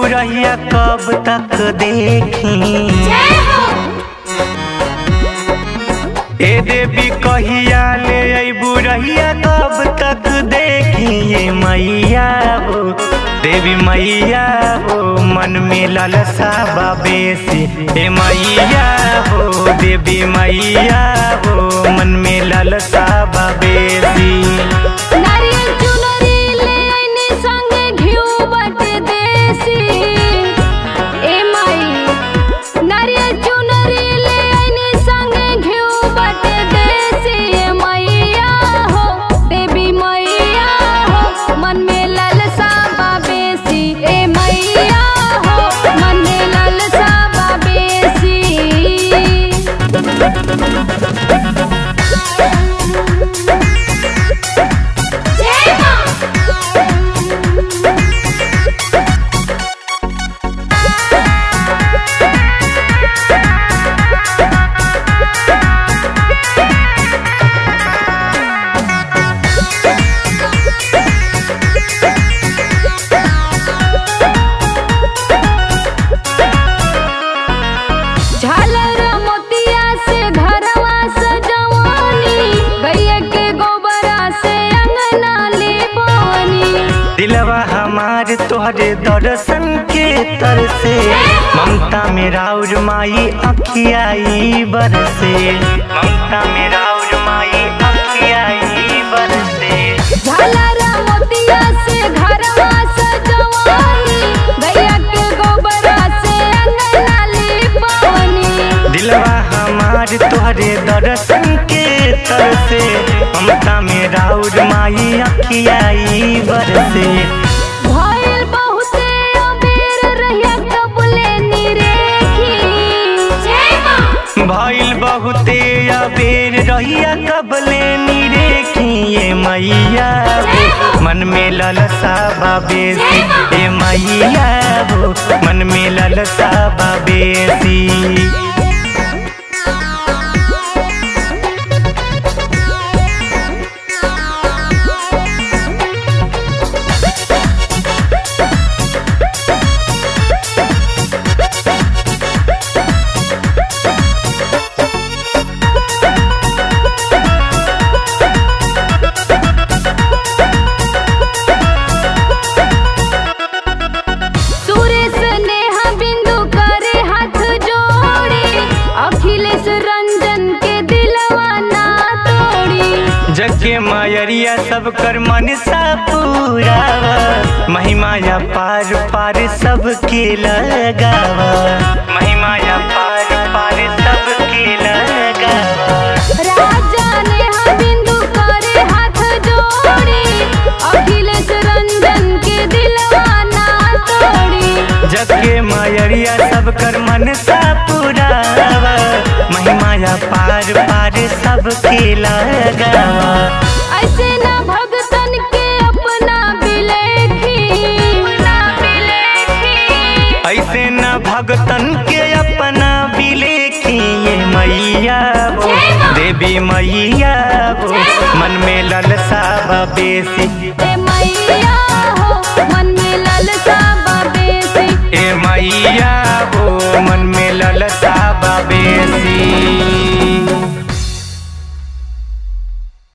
रहिया कब तक देखी। ए देवी कहिया ले अबू रहिया कब तक देखी। ये मैया हो देवी मैया हो मन में लालसा बेसी। ए मैया हो देवी मैया हो मन में लालसा बेसी। दिलवा हमार तोहरे दर्शन के तरसे। ममता मेरा और माई अखियाई बरसे। ममता मेरा और माई अखियाई बरसे। झालरा मोतिया से घरवा सजवानी गैया के गोबरा से अंगना लिपवनी। दिलवा हमार तोहरे दर्शन के तरसे। ममता मेरा और माई अखियाई बरसे। भइल बहुते अबेर रहिया कबले निरेखी। भइल बहुते अबेर रहिया कबले निरेखी। ये मैया हो मन में लालसा बेसी। ए मैया हो मन में लालसा बेसी। जगे मायरिया सब कर मनसा पूरावा। महिमाया पार पार सबके लगावा। महिमाया पार पार सबके लगावा। राजा ने बिंदु करे हाथ जोड़ी अखिलेश रंजन के दिलवा ना तोड़ी। जगे मायरिया सब कर मनसा पूरावा। महिमाया पार पार सबके लगावा। ऐसे ना भगतन के अपना बिलेखी। ऐसे ना भगतन के अपना बिलेखी। ये मैया हो देवी मैया हो मन में लालसा बेसी।